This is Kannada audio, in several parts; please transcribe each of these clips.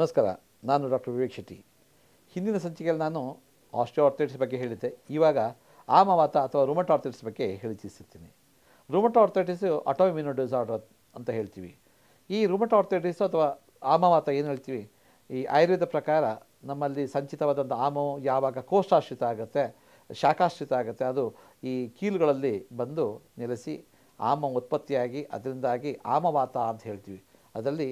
ನಮಸ್ಕಾರ. ನಾನು ಡಾಕ್ಟರ್ ವಿವೇಕ್ ಶೆಟ್ಟಿ. ಹಿಂದಿನ ಸಂಚಿಕೆಯಲ್ಲಿ ನಾನು ಆಸ್ಟಿಯೋಆರ್ಥೈಟಿಸ್ ಬಗ್ಗೆ ಹೇಳಿದ್ದೆ. ಇವಾಗ ಆಮವಾತ ಅಥವಾ ರುಮಟೋ ಆರ್ಥೈಟಿಸ್ ಬಗ್ಗೆ ತಿಳಿಸಿರ್ತೀನಿ. ರುಮಟೋ ಆರ್ಥೈಟಿಸ್ ಆಟೋಇಮ್ಯೂನ್ ಡಿಸಾರ್ಡರ್ ಅಂತ ಹೇಳ್ತೀವಿ. ಈ ರುಮಟೋ ಆರ್ಥೈಟಿಸ್ ಅಥವಾ ಆಮವಾತ ಏನು ಹೇಳ್ತೀವಿ, ಈ ಆಯುರ್ವೇದ ಪ್ರಕಾರ ನಮ್ಮಲ್ಲಿ ಸಂಚಿತವಾದಂಥ ಆಮವು ಯಾವಾಗ ಕೋಷ್ಠಾಶ್ರಿತ ಆಗುತ್ತೆ, ಶಾಖಾಶ್ರಿತ ಆಗುತ್ತೆ, ಅದು ಈ ಕೀಲುಗಳಲ್ಲಿ ಬಂದು ನೆಲೆಸಿ ಆಮ ಉತ್ಪತ್ತಿಯಾಗಿ ಅದರಿಂದಾಗಿ ಆಮವಾತ ಅಂತ ಹೇಳ್ತೀವಿ. ಅದರಲ್ಲಿ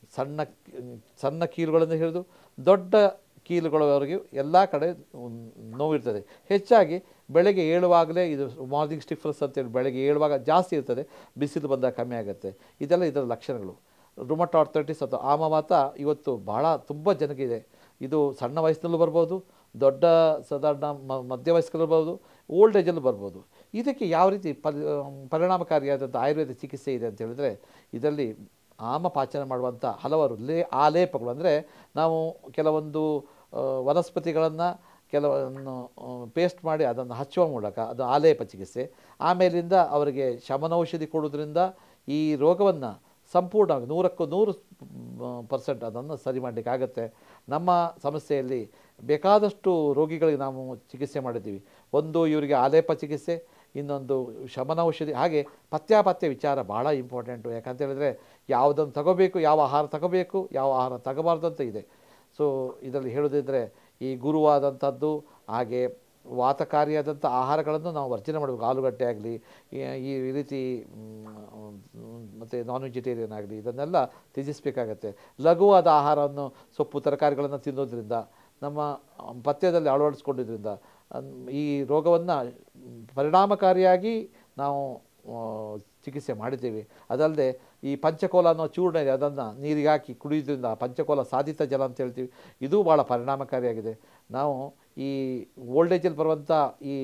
ಸಣ್ಣ ಕೀಲುಗಳನ್ನು ಹಿಡಿದು ದೊಡ್ಡ ಕೀಲುಗಳವರೆಗೂ ಎಲ್ಲ ಕಡೆ ನೋವಿರ್ತದೆ. ಹೆಚ್ಚಾಗಿ ಬೆಳಗ್ಗೆ ಏಳುವಾಗಲೇ ಇದು ಮಾರ್ನಿಂಗ್ ಸ್ಟಿಫ್ನೆಸ್ ಅಂತೇಳಿ ಬೆಳಗ್ಗೆ ಏಳುವಾಗ ಜಾಸ್ತಿ ಇರ್ತದೆ, ಬಿಸಿಲು ಬಂದಾಗ ಕಮ್ಮಿ ಆಗುತ್ತೆ. ಇದೆಲ್ಲ ಇದರ ಲಕ್ಷಣಗಳು. ರುಮಟೋ ಆರ್ಥೈಟಿಸ್ ಅಥವಾ ಆಮವಾತ ಇವತ್ತು ಬಹಳ ತುಂಬ ಜನಕ್ಕಿದೆ. ಇದು ಸಣ್ಣ ವಯಸ್ಸಿನಲ್ಲೂ ಬರ್ಬೋದು, ದೊಡ್ಡ ಸಾಧಾರಣ ಮಧ್ಯ ವಯಸ್ಕರಲ್ಲೂ ಬರ್ಬೋದು, ಓಲ್ಡ್ ಏಜಲ್ಲೂ ಬರ್ಬೋದು. ಇದಕ್ಕೆ ಯಾವ ರೀತಿ ಪರಿಣಾಮಕಾರಿಯಾದಂಥ ಆಯುರ್ವೇದ ಚಿಕಿತ್ಸೆ ಇದೆ ಅಂತ ಹೇಳಿದ್ರೆ, ಇದರಲ್ಲಿ ಆಮ ಪಾಚನ ಮಾಡುವಂಥ ಹಲವಾರು ಆಲೇಪಗಳು, ಅಂದರೆ ನಾವು ಕೆಲವೊಂದು ವನಸ್ಪತಿಗಳನ್ನು ಕೆಲವನ್ನು ಪೇಸ್ಟ್ ಮಾಡಿ ಅದನ್ನು ಹಚ್ಚುವ ಮೂಲಕ ಅದು ಆಲೇಪ ಚಿಕಿತ್ಸೆ. ಆಮೇಲಿಂದ ಅವರಿಗೆ ಶಮನೌಷಧಿ ಕೊಡೋದ್ರಿಂದ ಈ ರೋಗವನ್ನು ಸಂಪೂರ್ಣವಾಗಿ 100ಕ್ಕೂ 100% ಅದನ್ನು ಸರಿ ಮಾಡಲಿಕ್ಕಾಗತ್ತೆ. ನಮ್ಮ ಸಮಸ್ಯೆಯಲ್ಲಿ ಬೇಕಾದಷ್ಟು ರೋಗಿಗಳಿಗೆ ನಾವು ಚಿಕಿತ್ಸೆ ಮಾಡಿದ್ದೀವಿ. ಒಂದು ಇವರಿಗೆ ಆಲೇಪ ಚಿಕಿತ್ಸೆ, ಇನ್ನೊಂದು ಶಮನೌಷಧಿ. ಹಾಗೆ ಪಥ್ಯಾಪಥ್ಯ ವಿಚಾರ ಭಾಳ ಇಂಪಾರ್ಟೆಂಟು. ಯಾಕಂತ ಹೇಳಿದ್ರೆ ಯಾವುದನ್ನು ತಗೋಬೇಕು, ಯಾವ ಆಹಾರ ತಗೋಬೇಕು, ಯಾವ ಆಹಾರ ತಗೋಬಾರ್ದು ಅಂತ ಇದೆ. ಸೊ ಇದರಲ್ಲಿ ಹೇಳೋದಿದ್ದರೆ ಈ ಗುರುವಾದಂಥದ್ದು, ಹಾಗೆ ವಾತಕಾರಿಯಾದಂಥ ಆಹಾರಗಳನ್ನು ನಾವು ವರ್ಜನೆ ಮಾಡಬೇಕು. ಆಲೂಗಡ್ಡೆ ಆಗಲಿ, ಈ ರೀತಿ ಮತ್ತು ನಾನ್ ವೆಜಿಟೇರಿಯನ್ ಆಗಲಿ, ಇದನ್ನೆಲ್ಲ ತ್ಯಜಿಸಬೇಕಾಗತ್ತೆ. ಲಘುವಾದ ಆಹಾರವನ್ನು, ಸೊಪ್ಪು ತರಕಾರಿಗಳನ್ನು ತಿನ್ನೋದ್ರಿಂದ, ನಮ್ಮ ಪಥ್ಯದಲ್ಲಿ ಅಳವಡಿಸ್ಕೊಂಡಿದ್ದರಿಂದ ಈ ರೋಗವನ್ನು ಪರಿಣಾಮಕಾರಿಯಾಗಿ ನಾವು ಚಿಕಿತ್ಸೆ ಮಾಡಿದ್ದೇವೆ. ಅದಲ್ಲದೆ ಈ ಪಂಚಕೋಲ ಅನ್ನೋ ಚೂರ್ಣ ಇದೆ, ಅದನ್ನು ನೀರಿಗೆ ಹಾಕಿ ಕುಡಿಯೋದ್ರಿಂದ ಪಂಚಕೋಲ ಸಾಧಿತ ಜಲ ಅಂತ ಹೇಳ್ತೀವಿ, ಇದು ಭಾಳ ಪರಿಣಾಮಕಾರಿಯಾಗಿದೆ. ನಾವು ಈ ಓಲ್ಡ್ ಏಜಲ್ಲಿ ಬರುವಂಥ ಈ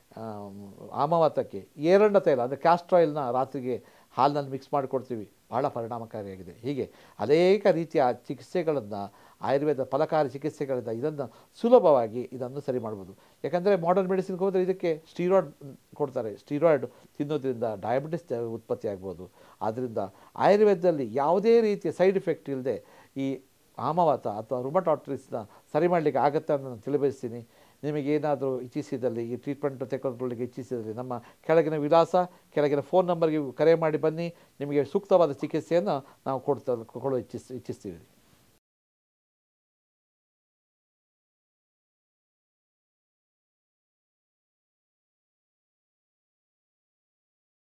ಆಮವಾತಕ್ಕೆ ಏರಣ್ಣ ತೈಲ ಅಂದರೆ ಕ್ಯಾಸ್ಟರ್ ಆಯಿಲ್ನ ರಾತ್ರಿಗೆ ಹಾಲಿನಲ್ಲಿ ಮಿಕ್ಸ್ ಮಾಡಿಕೊಡ್ತೀವಿ, ಭಾಳ ಪರಿಣಾಮಕಾರಿಯಾಗಿದೆ. ಹೀಗೆ ಅನೇಕ ರೀತಿಯ ಚಿಕಿತ್ಸೆಗಳನ್ನು, ಆಯುರ್ವೇದ ಫಲಕಾರಿ ಚಿಕಿತ್ಸೆಗಳಿಂದ ಇದನ್ನು ಸುಲಭವಾಗಿ ಇದನ್ನು ಸರಿ ಮಾಡ್ಬೋದು. ಯಾಕಂದರೆ ಮಾಡರ್ನ್ ಮೆಡಿಸಿನ್ಗೆ ಹೋದರೆ ಇದಕ್ಕೆ ಸ್ಟೀರಾಯ್ಡ್ ಕೊಡ್ತಾರೆ. ಸ್ಟೀರಾಯ್ಡ್ ತಿನ್ನೋದ್ರಿಂದ ಡಯಾಬಿಟಿಸ್ ಉತ್ಪತ್ತಿ ಆಗ್ಬೋದು. ಆದ್ದರಿಂದ ಆಯುರ್ವೇದದಲ್ಲಿ ಯಾವುದೇ ರೀತಿಯ ಸೈಡ್ ಎಫೆಕ್ಟ್ ಇಲ್ಲದೆ ಈ ಆಮವಾತ ಅಥವಾ ರುಮಟೋ ಆರ್ಥೈಟಿಸ್ನ ಸರಿ ಮಾಡಲಿಕ್ಕೆ ಆಗುತ್ತೆ ಅಂತ ನಾನು ತಿಳಿಬಯಸ್ತೀನಿ. ನಿಮಗೇನಾದರೂ ಇಚ್ಛಿಸಿದಲ್ಲಿ, ಈ ಟ್ರೀಟ್ಮೆಂಟ್ ತೆಗೆದುಕೊಳ್ಳಲಿಕ್ಕೆ ಇಚ್ಛಿಸಿದಲ್ಲಿ, ನಮ್ಮ ಕೆಳಗಿನ ವಿಳಾಸ, ಕೆಳಗಿನ ಫೋನ್ ನಂಬರ್ಗೆ ಕರೆ ಮಾಡಿ ಬನ್ನಿ. ನಿಮಗೆ ಸೂಕ್ತವಾದ ಚಿಕಿತ್ಸೆಯನ್ನು ನಾವು ಕೊಡಲು ಇಚ್ಛಿಸ್ತೀವಿ.